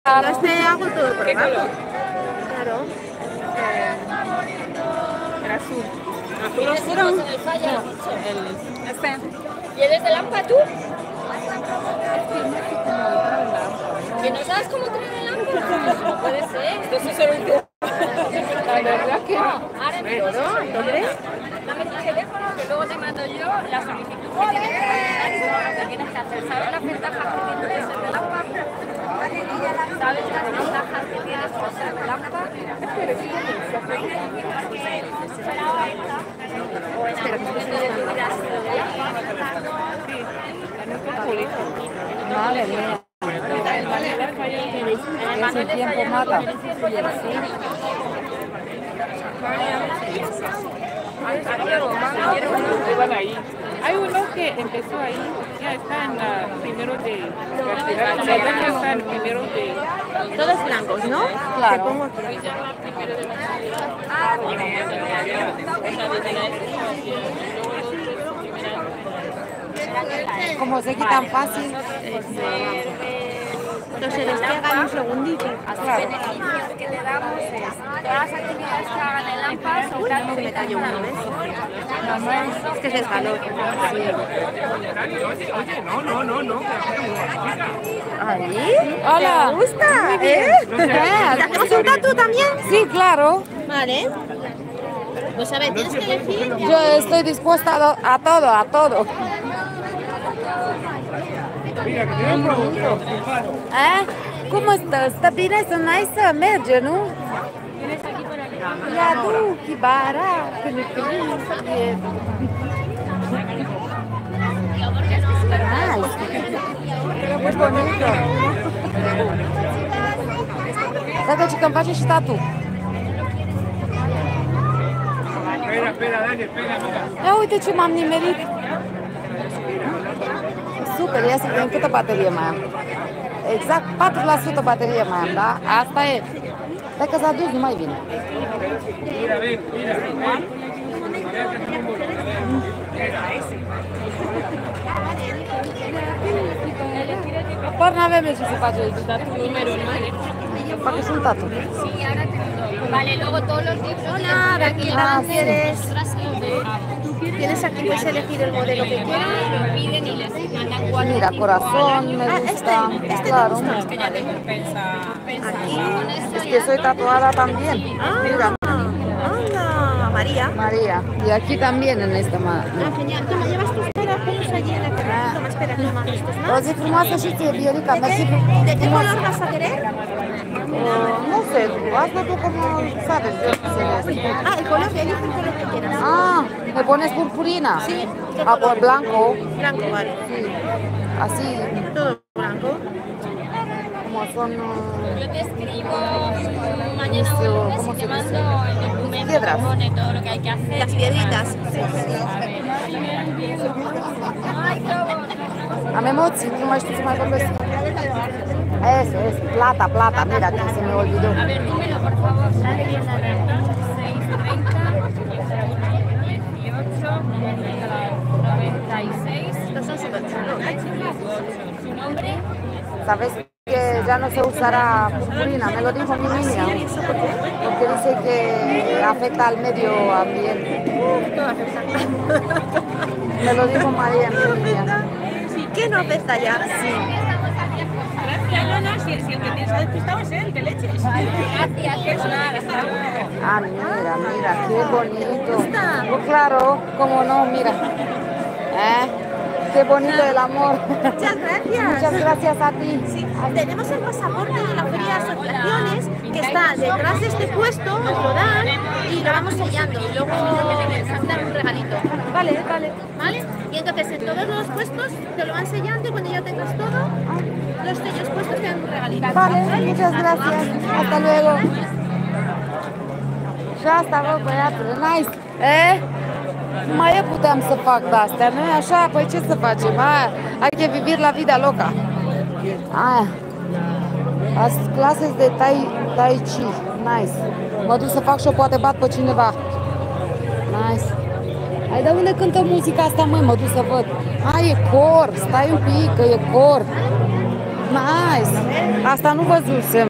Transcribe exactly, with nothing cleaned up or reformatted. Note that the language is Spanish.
Este hago todo el programa. Claro. Eh, El azul. ¿Azul oscuro? En el falla, has dicho. El, este. ¿Y eres de Lampa tú? Es que no sé cómo entrar en la lámpara. ¿Que no sabes cómo traer el Lampa? No puede ser. Entonces solo un La verdad que no. Ahora mismo, ¿no? ¿Entonces? Dame tu teléfono que luego te mando yo la solicitud que tienes que hacer y todo lo que tienes que hacer. ¿Sabes las ventajas que tiene ser de Lampa? ¿Sabes las ventajas que tienes por ser de Lampa? O en algún momento de tu vida has sido de Lampa. Madre mía. Ese tiempo mata. Hay uno que empezó ahí, ya está en la primero de cartera, ya está en primero de... todos blancos, ¿no? Claro. Te pongo aquí. Como se quitan fácil. Entonces se despegan un segundito. Los beneficios que le damos es todas las actividades que hagan en Lampa son No me cayó uno, ¿ves? Es que es el calor. ¿Ahí? Hola. ¿Te gusta? ¿Eh? ¿Te hacemos un tatu también? Sí, claro. Vale. Pues a ver, tienes que elegir. Yo estoy dispuesta a, do- a todo, a todo. ¿Eh? ¿Cómo estás? ¿Está bien? Eso nice merge, ¿no? Ya tú, qué bara. Nice. bonito. Dacă ci îmi face și tatu. Espera, espera, Dani, espera, mira. Ia uite ce m-am nimerit. Super, ia să vedem câtă baterie mai am. Exact patru la sută baterie mai am, da? Asta e. Dacă s-a dus, nu mai vine. Mira, ven, mira, ven. Apar n-avem ce să face aici. Fac și un tatu. Vale, luego todos los libros. Hola, aquí Ah, quieres. Tú Tienes aquí, puedes elegir el modelo que quieras. lo piden y les mandan cuatro. Mira, corazón, me Ah, gusta. este, este Claro. te gusta. Que ya te compensa. Aquí. Es que soy tatuada también. Mira, Anda, María. María. Y aquí también en esta mano. Ah, genial. Toma, llevas tus pelos allí en la cara. Toma, espera, toma estos O más. zi frumoasă și ție, Viorica, mersi. ¿De qué color vas a querer? Uh, nu sé, asta tú como sabes, yo sé. Ah, el color, elige el color que quieras. Ah, me pones purpurina. Sí. Ah, por blanco. Blanco, vale. Sí. Así, Todo blanco. como son uh, Yo te escribo mañana o el lunes ¿cómo y se te mando dice? el documento Piedras. que pone todo lo que hay que hacer. Las piedritas. Ay, qué bueno. am emoții, nu mai știu să mai vorbesc. Eso, es, plata, plata, mira que se me olvidó. A ver, dímelo, por favor. seis treinta, dieciocho, noventa y seis. Estos son súper chulos. ¿Su nombre? Sabes que ya no se usará purpurina, me lo dijo mi niña. Porque dice que afecta al medio ambiente. Todo afecta. Me lo dijo María, mi niña. ¿Qué no afecta ya? Sí. Gracias, si el que tienes despistado es él, que leches. Gracias, que es nada. Ah, mira, mira, qué bonito. Pues claro, cómo no, mira. ¿Eh? Qué bonito el amor. Muchas gracias. Muchas gracias a ti. Sí, tenemos el pasaporte de la Feria de Asociaciones que está detrás de este puesto, nos lo dan y lo vamos sellando y luego nos dan un regalito. Vale, vale. ¿Vale? Y entonces en todos los puestos te lo van sellando y cuando ya tengas todo, los sellos puestos te dan un regalito. Vale, muchas gracias. Hasta luego. Și asta, bă, băiatule, nice. Eh? Mai e puteam să fac de-astea, nu e așa? Păi ce să facem? Aia, hai que vivir la vida loca. Aia. As clases de tai, tai chi. Nice. Mă duc să fac și-o, poate bat pe cineva. Nice. Hai, de unde cântă muzica asta, măi? Mă duc să văd. A, e cor. Stai un pic, că e cor. Nice! Asta nu văzusem.